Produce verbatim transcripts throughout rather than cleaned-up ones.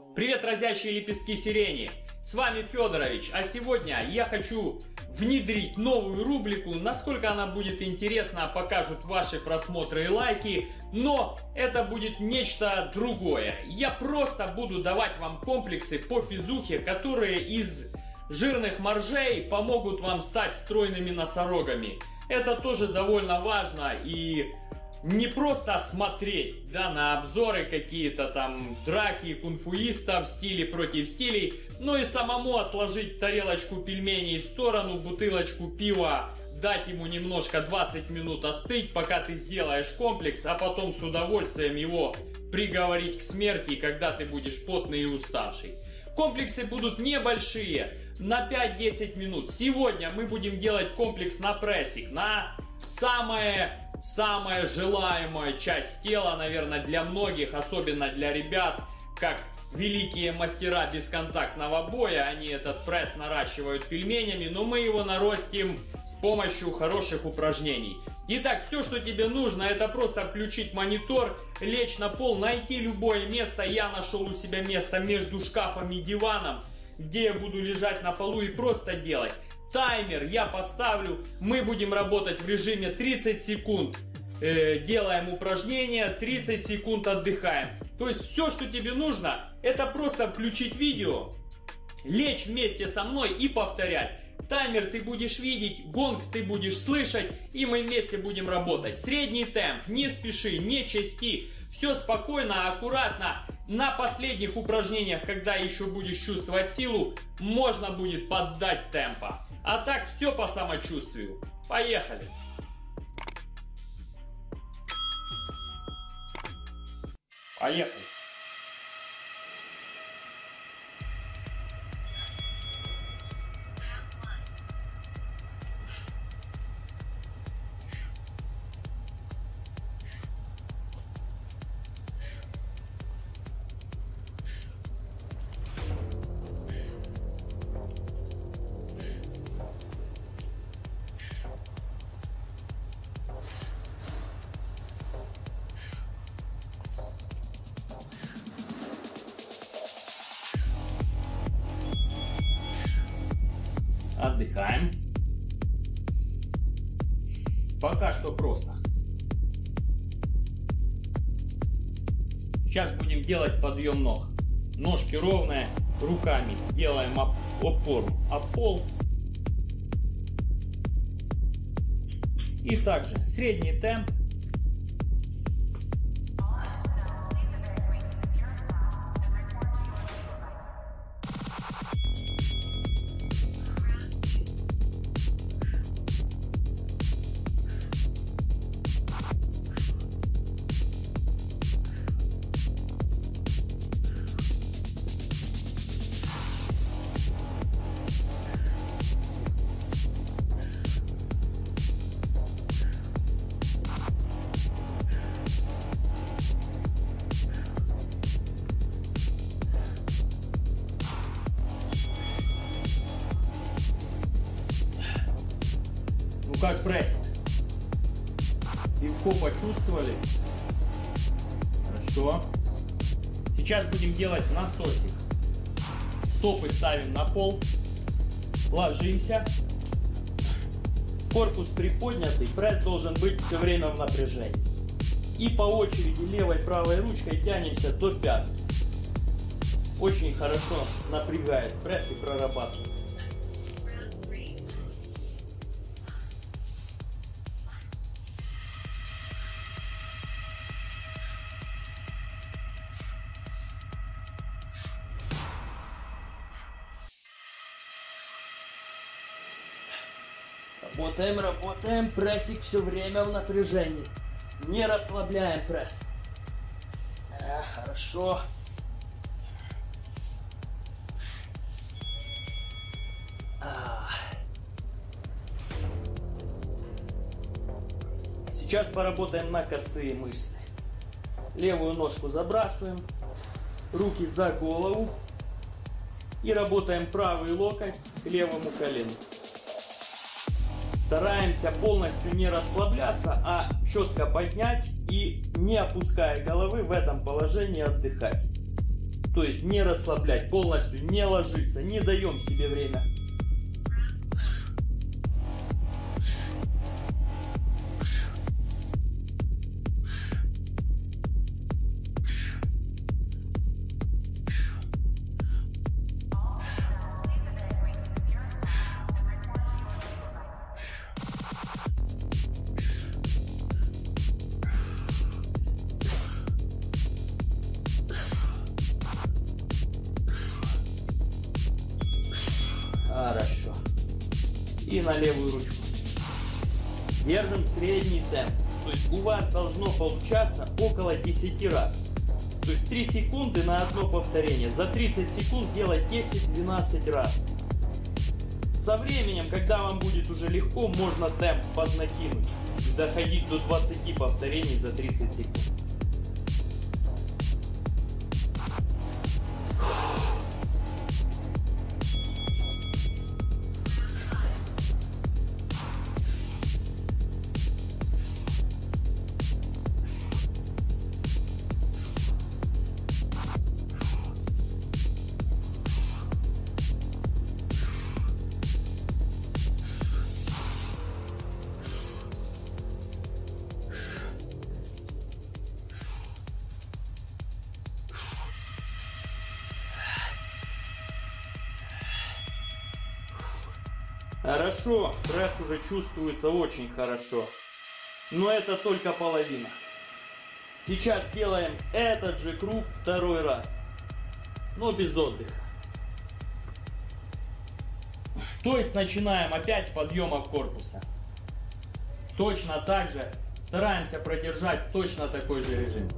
Привет, разящие лепестки сирени! С вами Федорович, а сегодня я хочу внедрить новую рубрику. Насколько она будет интересна, покажут ваши просмотры и лайки, но это будет нечто другое. Я просто буду давать вам комплексы по физухе, которые из жирных моржей помогут вам стать стройными носорогами. Это тоже довольно важно, и не просто смотреть, да, на обзоры какие-то там драки кунфуистов в стиле против стилей, но и самому отложить тарелочку пельменей в сторону, бутылочку пива, дать ему немножко двадцать минут остыть, пока ты сделаешь комплекс, а потом с удовольствием его приговорить к смерти, когда ты будешь потный и уставший. Комплексы будут небольшие, на пять-десять минут. Сегодня мы будем делать комплекс на прессик, на самое... Самая желаемая часть тела, наверное, для многих, особенно для ребят, как великие мастера бесконтактного боя, они этот пресс наращивают пельменями, но мы его наростим с помощью хороших упражнений. Итак, все, что тебе нужно, это просто включить монитор, лечь на пол, найти любое место. Я нашел у себя место между шкафом и диваном, где я буду лежать на полу и просто делать. Таймер я поставлю, мы будем работать в режиме тридцать секунд, э, делаем упражнения, тридцать секунд отдыхаем. То есть все, что тебе нужно, это просто включить видео, лечь вместе со мной и повторять. Таймер ты будешь видеть, гонг ты будешь слышать, и мы вместе будем работать. Средний темп, не спеши, не части, все спокойно, аккуратно. На последних упражнениях, когда еще будешь чувствовать силу, можно будет поддать темпа. А так все по самочувствию. Поехали! Поехали! Отдыхаем. Пока что просто. Сейчас будем делать подъем ног. Ножки ровные, руками делаем опору о пол. И также средний темп. Как прессинг. Легко почувствовали? Хорошо. Сейчас будем делать насосик. Стопы ставим на пол. Ложимся. Корпус приподнятый. Пресс должен быть все время в напряжении. И по очереди левой и правой ручкой тянемся до пятки. Очень хорошо напрягает пресс и прорабатывает. Работаем, работаем, прессик все время в напряжении. Не расслабляем пресс. А, хорошо. А. Сейчас поработаем на косые мышцы. Левую ножку забрасываем, руки за голову. И работаем правый локоть к левому колену. Стараемся полностью не расслабляться, а четко поднять и, не опуская головы, в этом положении отдыхать. То есть не расслаблять, полностью не ложиться, не даем себе время. Хорошо. И на левую ручку. Держим средний темп. То есть у вас должно получаться около десяти раз. То есть три секунды на одно повторение. За тридцать секунд делать десять-двенадцать раз. Со временем, когда вам будет уже легко, можно темп поднакинуть. И доходить до двадцати повторений за тридцать секунд. Хорошо, пресс уже чувствуется очень хорошо. Но это только половина. Сейчас делаем этот же круг второй раз, но без отдыха. То есть начинаем опять с подъемов корпуса. Точно так же стараемся продержать точно такой же режим.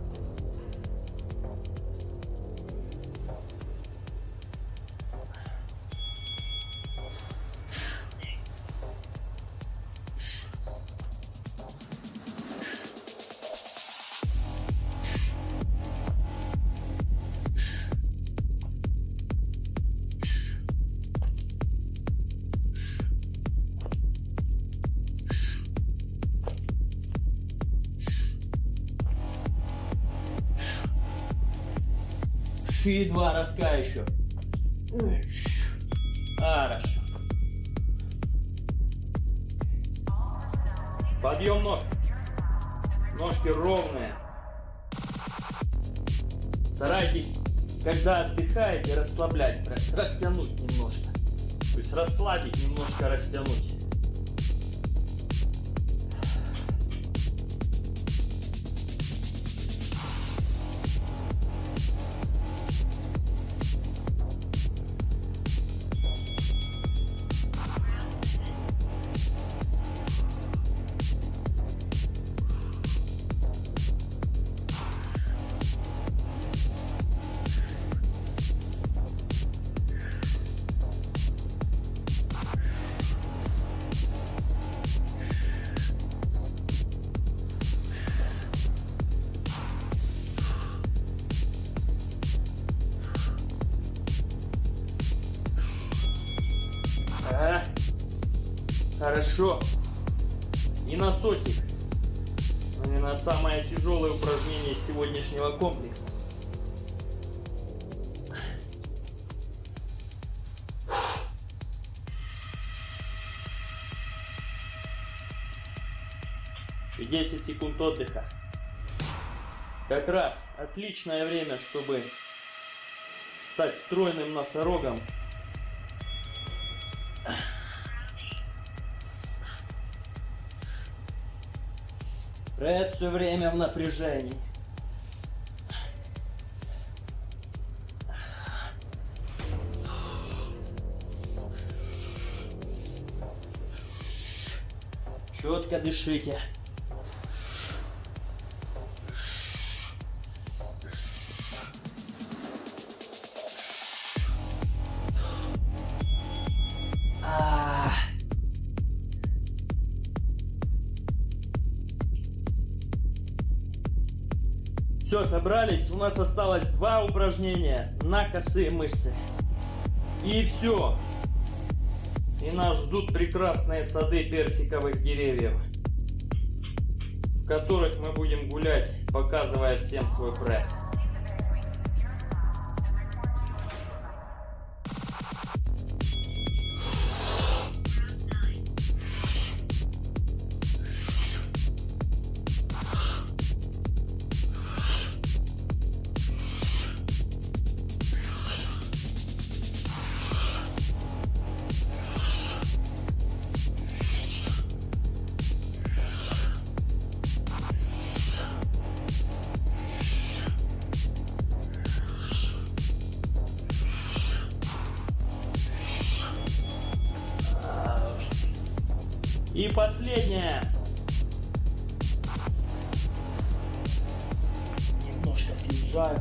И два разка еще. Хорошо. Подъем ног. Ножки ровные. Старайтесь, когда отдыхаете, расслаблять пресс, растянуть немножко. То есть расслабить, немножко растянуть. А, хорошо. И насосик. Наверное, самое тяжелое упражнение сегодняшнего комплекса. десять секунд отдыха. Как раз отличное время, чтобы стать стройным носорогом. Пресс все время в напряжении. Четко дышите. Все, собрались. У нас осталось два упражнения на косые мышцы. И все. И нас ждут прекрасные сады персиковых деревьев, в которых мы будем гулять, показывая всем свой пресс. И последняя. Немножко съезжаю.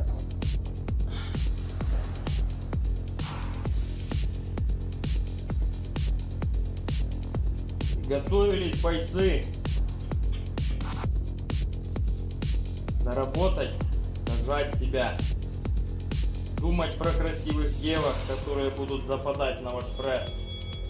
Готовились бойцы. Доработать, нажать себя. Думать про красивых девок, которые будут западать на ваш пресс.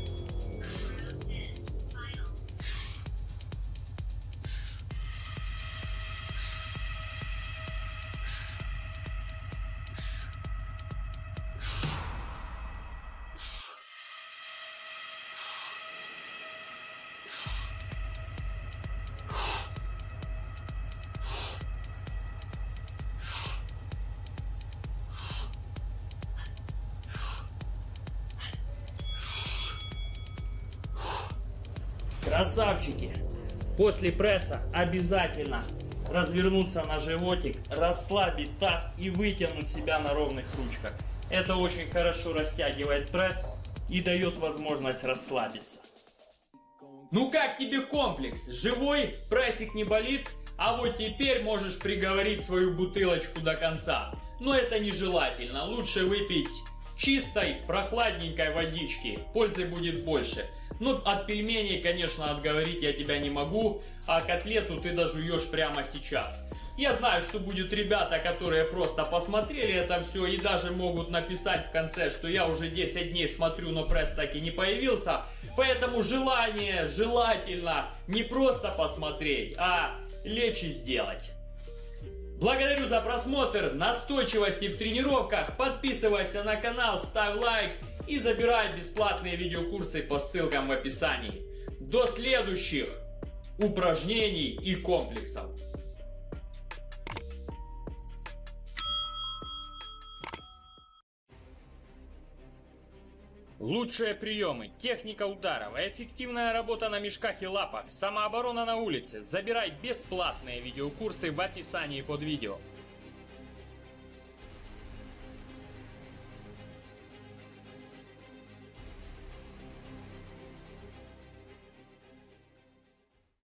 Красавчики! После пресса обязательно развернуться на животик, расслабить таз и вытянуть себя на ровных ручках. Это очень хорошо растягивает пресс и дает возможность расслабиться. Ну как тебе комплекс? Живой? Прессик не болит? А вот теперь можешь приговорить свою бутылочку до конца. Но это нежелательно. Лучше выпить чистой, прохладненькой водички. Пользы будет больше. Ну, от пельменей, конечно, отговорить я тебя не могу, а котлету ты дожуешь прямо сейчас. Я знаю, что будут ребята, которые просто посмотрели это все и даже могут написать в конце, что я уже десять дней смотрю, но пресс так и не появился. Поэтому желание, желательно не просто посмотреть, а лечь и сделать. Благодарю за просмотр, настойчивости в тренировках, подписывайся на канал, ставь лайк и забирай бесплатные видеокурсы по ссылкам в описании. До следующих упражнений и комплексов. Лучшие приемы, техника ударов, эффективная работа на мешках и лапах, самооборона на улице. Забирай бесплатные видеокурсы в описании под видео.